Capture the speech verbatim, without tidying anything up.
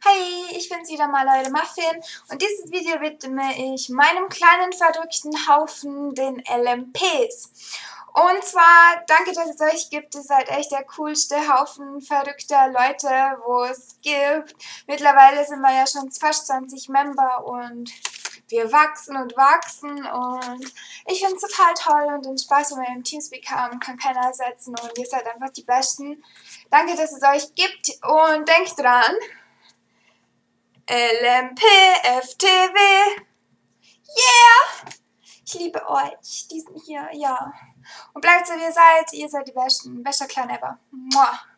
Hi, ich bin's wieder mal, Leute Muffin, und dieses Video widme ich meinem kleinen verrückten Haufen, den L M Ps. Und zwar, danke, dass es euch gibt. Ihr seid echt der coolste Haufen verrückter Leute, wo es gibt. Mittlerweile sind wir ja schon fast zwanzig Member und wir wachsen und wachsen und ich finde es total toll und den Spaß, den wir im Teamspeak haben, kann keiner ersetzen und ihr seid einfach die Besten. Danke, dass es euch gibt und denkt dran, L M P, F T W, yeah! Ich liebe euch, diesen hier, ja. Und bleibt so wie ihr seid, ihr seid die Besten, bester Clan ever. Mua.